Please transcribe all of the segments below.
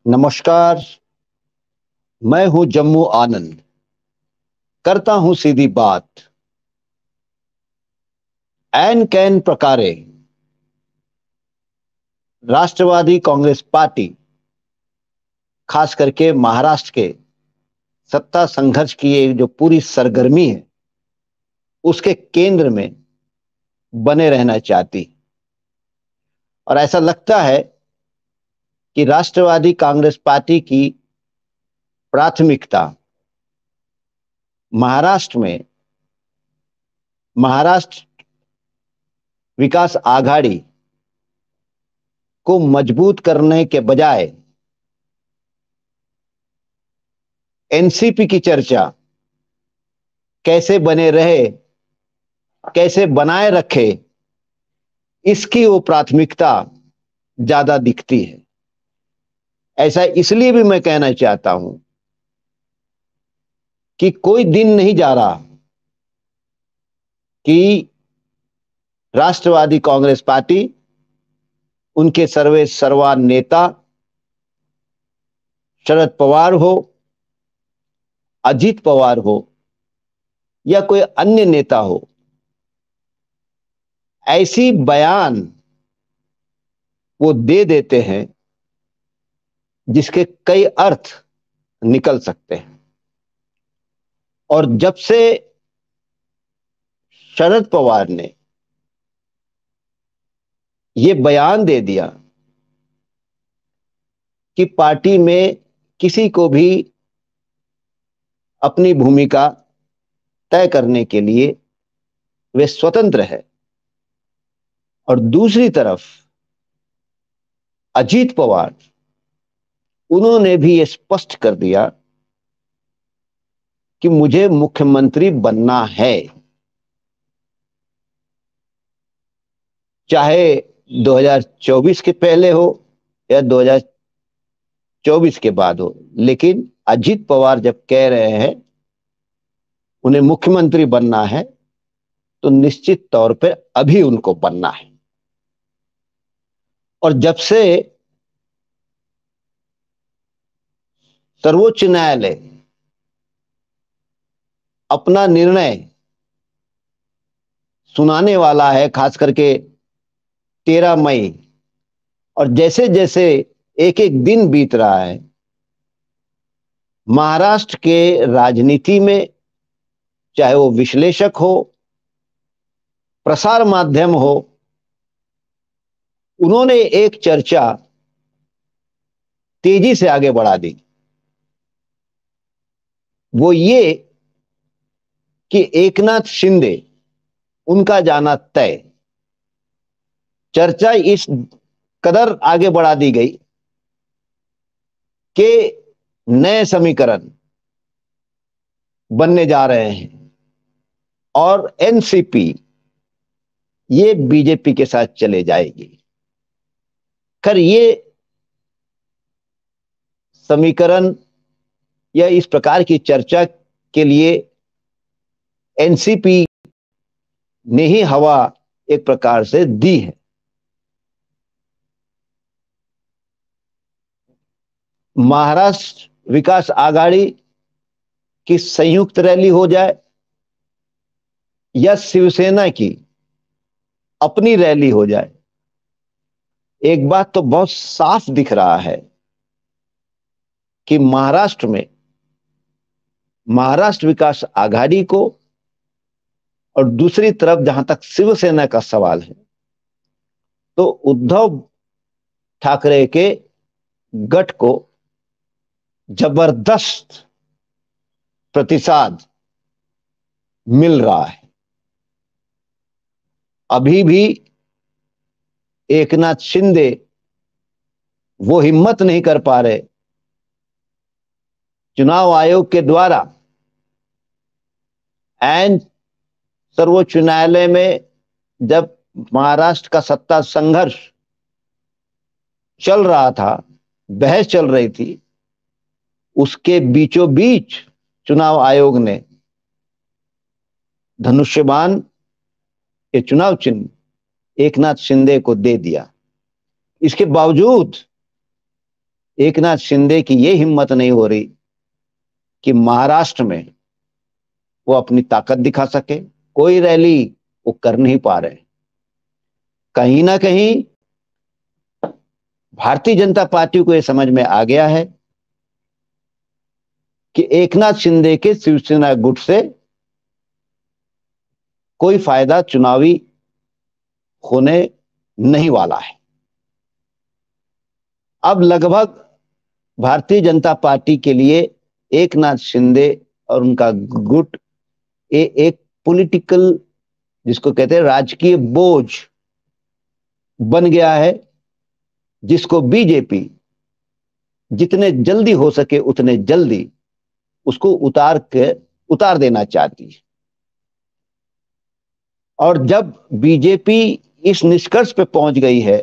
नमस्कार। मैं हूं जम्मू आनंद। करता हूं सीधी बात। ऐन कैन प्रकारे राष्ट्रवादी कांग्रेस पार्टी, खास करके महाराष्ट्र के सत्ता संघर्ष की ये जो पूरी सरगर्मी है, उसके केंद्र में बने रहना चाहती। और ऐसा लगता है कि राष्ट्रवादी कांग्रेस पार्टी की प्राथमिकता महाराष्ट्र में महाराष्ट्र विकास आघाड़ी को मजबूत करने के बजाय एनसीपी की चर्चा कैसे बने रहे, कैसे बनाए रखे, इसकी वो प्राथमिकता ज्यादा दिखती है। ऐसा इसलिए भी मैं कहना चाहता हूं कि कोई दिन नहीं जा रहा कि राष्ट्रवादी कांग्रेस पार्टी, उनके सर्वे सर्वा नेता शरद पवार हो, अजीत पवार हो या कोई अन्य नेता हो, ऐसी बयान वो दे देते हैं जिसके कई अर्थ निकल सकते हैं। और जब से शरद पवार ने ये बयान दे दिया कि पार्टी में किसी को भी अपनी भूमिका तय करने के लिए वे स्वतंत्र है, और दूसरी तरफ अजीत पवार, उन्होंने भी ये स्पष्ट कर दिया कि मुझे मुख्यमंत्री बनना है, चाहे 2024 के पहले हो या 2024 के बाद हो। लेकिन अजीत पवार जब कह रहे हैं उन्हें मुख्यमंत्री बनना है, तो निश्चित तौर पे अभी उनको बनना है। और जब से सर्वोच्च न्यायालय अपना निर्णय सुनाने वाला है, खास करके 13 मई, और जैसे जैसे एक एक दिन बीत रहा है, महाराष्ट्र के राजनीति में, चाहे वो विश्लेषक हो, प्रसार माध्यम हो, उन्होंने एक चर्चा तेजी से आगे बढ़ा दी। वो ये कि एकनाथ शिंदे, उनका जाना तय। चर्चा इस कदर आगे बढ़ा दी गई कि नए समीकरण बनने जा रहे हैं और एनसीपी ये बीजेपी के साथ चले जाएगी। खैर, ये समीकरण या इस प्रकार की चर्चा के लिए एनसीपी ने ही हवा एक प्रकार से दी है। महाराष्ट्र विकास आघाड़ी की संयुक्त रैली हो जाए या शिवसेना की अपनी रैली हो जाए, एक बात तो बहुत साफ दिख रहा है कि महाराष्ट्र में महाराष्ट्र विकास आघाड़ी को, और दूसरी तरफ जहां तक शिवसेना का सवाल है, तो उद्धव ठाकरे के गठ को जबरदस्त प्रतिसाद मिल रहा है। अभी भी एकनाथ शिंदे वो हिम्मत नहीं कर पा रहे। चुनाव आयोग के द्वारा एन सर्वोच्च न्यायालय में जब महाराष्ट्र का सत्ता संघर्ष चल रहा था, बहस चल रही थी, उसके बीचों बीच चुनाव आयोग ने धनुष्यबाण ये चुनाव चिन्ह एकनाथ शिंदे को दे दिया। इसके बावजूद एकनाथ शिंदे की ये हिम्मत नहीं हो रही कि महाराष्ट्र में वो अपनी ताकत दिखा सके। कोई रैली वो कर नहीं पा रहे। कहीं ना कहीं भारतीय जनता पार्टी को यह समझ में आ गया है कि एकनाथ शिंदे के शिवसेना गुट से कोई फायदा चुनावी होने नहीं वाला है। अब लगभग भारतीय जनता पार्टी के लिए एकनाथ शिंदे और उनका गुट एक पॉलिटिकल, जिसको कहते हैं राजकीय बोझ बन गया है, जिसको बीजेपी जितने जल्दी हो सके उतने जल्दी उसको उतार देना चाहती है। और जब बीजेपी इस निष्कर्ष पे पहुंच गई है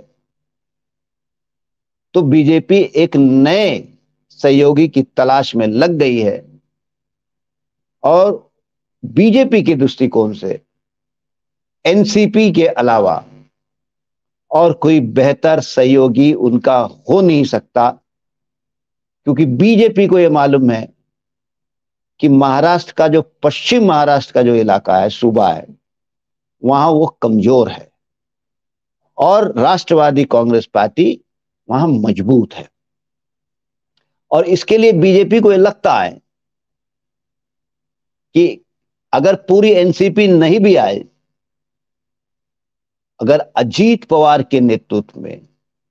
तो बीजेपी एक नए सहयोगी की तलाश में लग गई है और बीजेपी के दृष्टिकोण से एनसीपी के अलावा और कोई बेहतर सहयोगी उनका हो नहीं सकता, क्योंकि बीजेपी को यह मालूम है कि महाराष्ट्र का जो पश्चिम महाराष्ट्र का जो इलाका है, सूबा है, वहां वो कमजोर है और राष्ट्रवादी कांग्रेस पार्टी वहां मजबूत है। और इसके लिए बीजेपी को यह लगता है कि अगर पूरी एनसीपी नहीं भी आए, अगर अजीत पवार के नेतृत्व में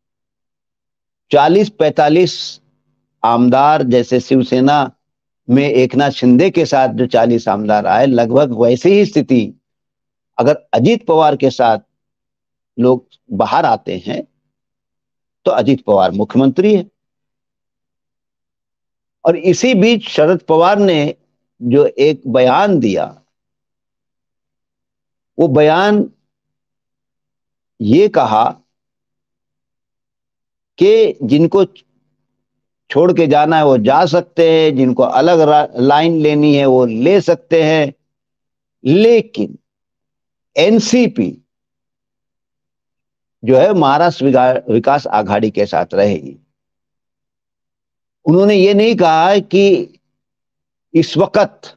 40-45 आमदार, जैसे शिवसेना में एकनाथ शिंदे के साथ जो 40 आमदार आए, लगभग वैसी ही स्थिति अगर अजीत पवार के साथ लोग बाहर आते हैं तो अजीत पवार मुख्यमंत्री है। और इसी बीच शरद पवार ने जो एक बयान दिया, वो बयान ये कहा कि जिनको छोड़ के जाना है वो जा सकते हैं, जिनको अलग लाइन लेनी है वो ले सकते हैं, लेकिन एनसीपी जो है महाराष्ट्र विकास आघाड़ी के साथ रहेगी। उन्होंने ये नहीं कहा कि इस वक्त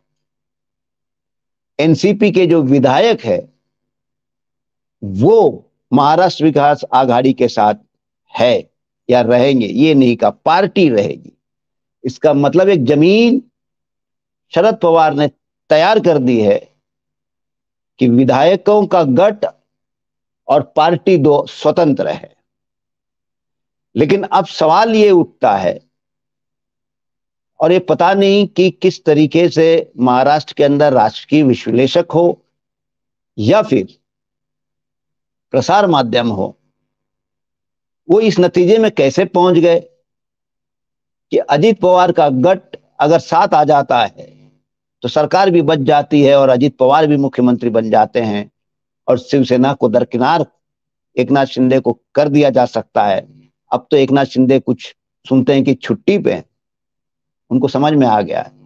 एनसीपी के जो विधायक है वो महाराष्ट्र विकास आघाड़ी के साथ है या रहेंगे, ये नहीं कहा, पार्टी रहेगी। इसका मतलब एक जमीन शरद पवार ने तैयार कर दी है कि विधायकों का गठ और पार्टी दो स्वतंत्र है। लेकिन अब सवाल ये उठता है, और ये पता नहीं कि किस तरीके से महाराष्ट्र के अंदर राजकीय विश्लेषक हो या फिर प्रसार माध्यम हो, वो इस नतीजे में कैसे पहुंच गए कि अजीत पवार का गठ अगर साथ आ जाता है तो सरकार भी बच जाती है और अजीत पवार भी मुख्यमंत्री बन जाते हैं और शिवसेना को दरकिनार एकनाथ शिंदे को कर दिया जा सकता है। अब तो एकनाथ शिंदे कुछ सुनते हैं कि छुट्टी पे हैं, उनको समझ में आ गया है।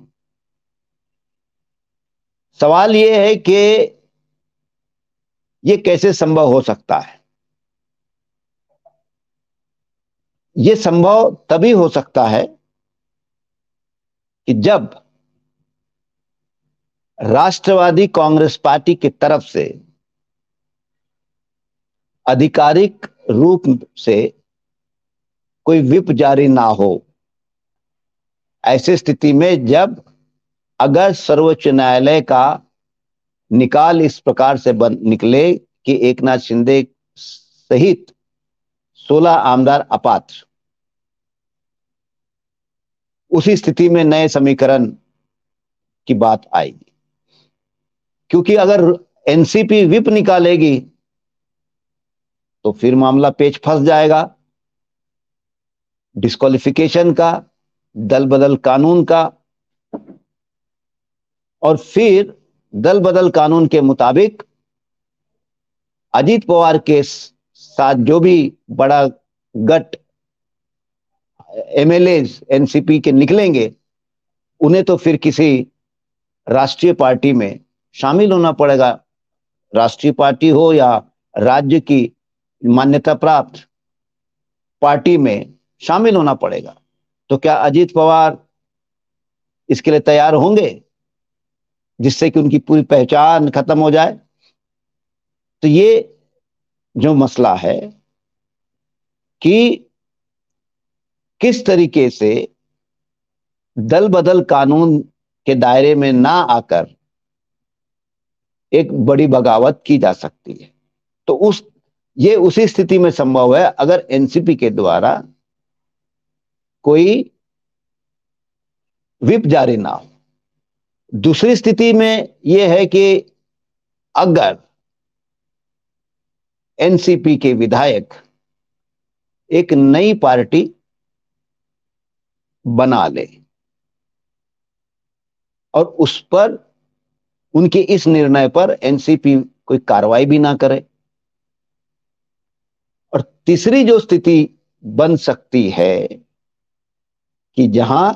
सवाल यह है कि यह कैसे संभव हो सकता है। यह संभव तभी हो सकता है कि जब राष्ट्रवादी कांग्रेस पार्टी की तरफ से आधिकारिक रूप से कोई व्हिप जारी ना हो। ऐसी स्थिति में जब अगर सर्वोच्च न्यायालय का निकाल इस प्रकार से निकले कि एकनाथ शिंदे सहित 16 आमदार अपात्र, उसी स्थिति में नए समीकरण की बात आएगी। क्योंकि अगर एनसीपी व्हिप निकालेगी तो फिर मामला पेच फंस जाएगा, डिस्क्वालिफिकेशन का, दल बदल कानून का। और फिर दल बदल कानून के मुताबिक अजीत पवार के साथ जो भी बड़ा गठ एमएलए एनसीपी के निकलेंगे, उन्हें तो फिर किसी राष्ट्रीय पार्टी में शामिल होना पड़ेगा। राष्ट्रीय पार्टी हो या राज्य की मान्यता प्राप्त पार्टी में शामिल होना पड़ेगा। तो क्या अजीत पवार इसके लिए तैयार होंगे, जिससे कि उनकी पूरी पहचान खत्म हो जाए? तो ये जो मसला है कि किस तरीके से दल बदल कानून के दायरे में ना आकर एक बड़ी बगावत की जा सकती है, तो ये उसी स्थिति में संभव है अगर एनसीपी के द्वारा कोई विप जारी ना हो। दूसरी स्थिति में यह है कि अगर एनसीपी के विधायक एक नई पार्टी बना ले और उस पर, उनके इस निर्णय पर एनसीपी कोई कार्रवाई भी ना करे। और तीसरी जो स्थिति बन सकती है कि जहां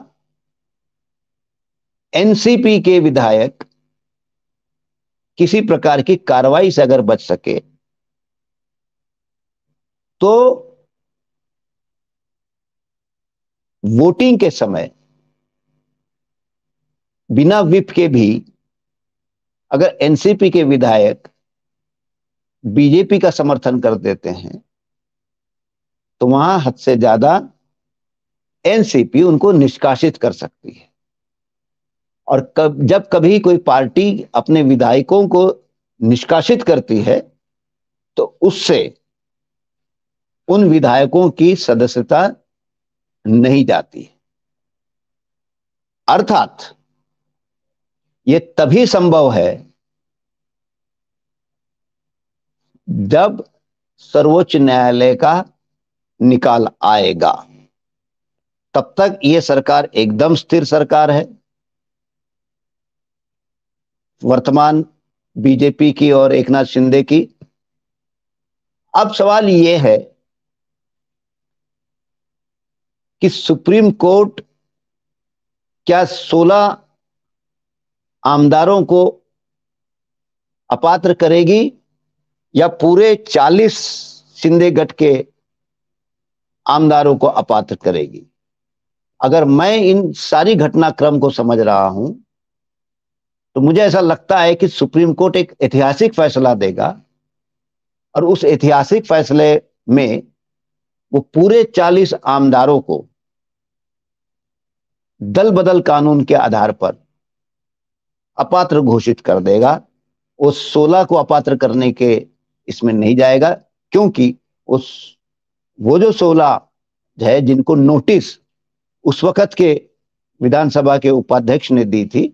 एनसीपी के विधायक किसी प्रकार की कार्रवाई से अगर बच सके, तो वोटिंग के समय बिना विप के भी अगर एनसीपी के विधायक बीजेपी का समर्थन कर देते हैं, तो वहां हद से ज्यादा एनसीपी उनको निष्कासित कर सकती है। और जब कभी कोई पार्टी अपने विधायकों को निष्कासित करती है, तो उससे उन विधायकों की सदस्यता नहीं जाती। अर्थात यह तभी संभव है जब सर्वोच्च न्यायालय का निकाल आएगा। तब तक यह सरकार एकदम स्थिर सरकार है, वर्तमान बीजेपी की और एकनाथ शिंदे की। अब सवाल यह है कि सुप्रीम कोर्ट क्या 16 आमदारों को अपात्र करेगी या पूरे 40 शिंदे गठ के आमदारों को अपात्र करेगी? अगर मैं इन सारी घटनाक्रम को समझ रहा हूं, तो मुझे ऐसा लगता है कि सुप्रीम कोर्ट एक ऐतिहासिक फैसला देगा और उस ऐतिहासिक फैसले में वो पूरे 40 आमदारों को दल बदल कानून के आधार पर अपात्र घोषित कर देगा। वो 16 को अपात्र करने के इसमें नहीं जाएगा, क्योंकि वो जो 16 है जिनको नोटिस उस वक्त के विधानसभा के उपाध्यक्ष ने दी थी,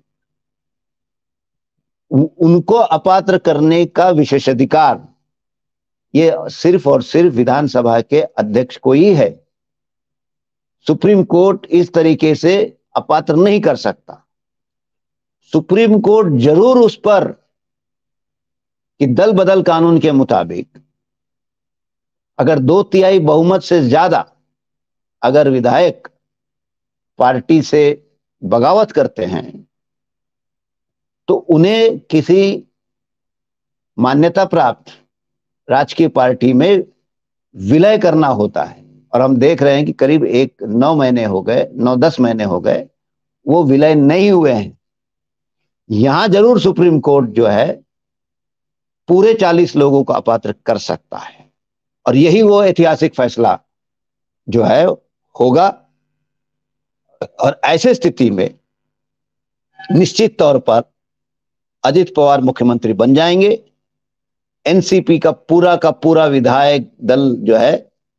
उनको अपात्र करने का विशेषाधिकार ये सिर्फ और सिर्फ विधानसभा के अध्यक्ष को ही है। सुप्रीम कोर्ट इस तरीके से अपात्र नहीं कर सकता। सुप्रीम कोर्ट जरूर उस पर कि दल बदल कानून के मुताबिक अगर 2/3 बहुमत से ज्यादा अगर विधायक पार्टी से बगावत करते हैं, तो उन्हें किसी मान्यता प्राप्त राजकीय पार्टी में विलय करना होता है। और हम देख रहे हैं कि करीब 9-10 महीने हो गए वो विलय नहीं हुए हैं। यहां जरूर सुप्रीम कोर्ट जो है पूरे 40 लोगों को अपात्र कर सकता है, और यही वो ऐतिहासिक फैसला जो है होगा। और ऐसे स्थिति में निश्चित तौर पर अजित पवार मुख्यमंत्री बन जाएंगे। एनसीपी का पूरा विधायक दल जो है,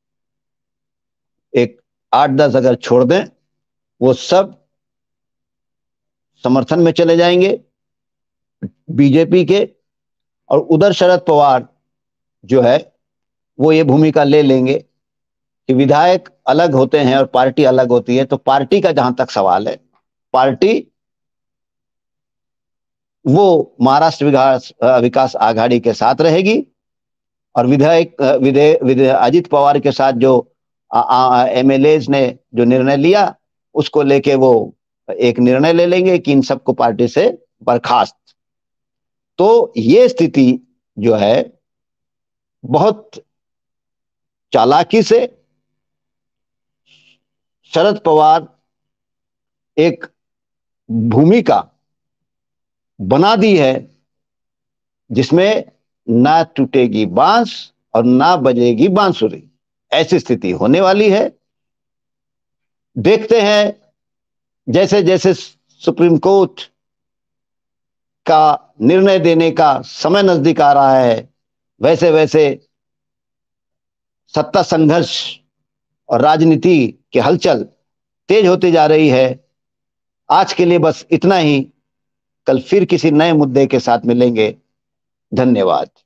एक 8-10 अगर छोड़ दें, वो सब समर्थन में चले जाएंगे बीजेपी के। और उधर शरद पवार जो है वो ये भूमिका ले लेंगे कि विधायक अलग होते हैं और पार्टी अलग होती है। तो पार्टी का जहां तक सवाल है, पार्टी वो महाराष्ट्र विकास आघाड़ी के साथ रहेगी, और अजित पवार के साथ जो एमएलएज ने जो निर्णय लिया, उसको लेके वो एक निर्णय ले लेंगे कि इन सबको पार्टी से बर्खास्त। तो ये स्थिति जो है बहुत चालाकी से शरद पवार एक भूमिका बना दी है जिसमें ना टूटेगी बांस और ना बजेगी बांसुरी, ऐसी स्थिति होने वाली है। देखते हैं जैसे जैसे सुप्रीम कोर्ट का निर्णय देने का समय नजदीक आ रहा है, वैसे वैसे सत्ता संघर्ष और राजनीति की हलचल तेज होती जा रही है। आज के लिए बस इतना ही। कल फिर किसी नए मुद्दे के साथ मिलेंगे। धन्यवाद।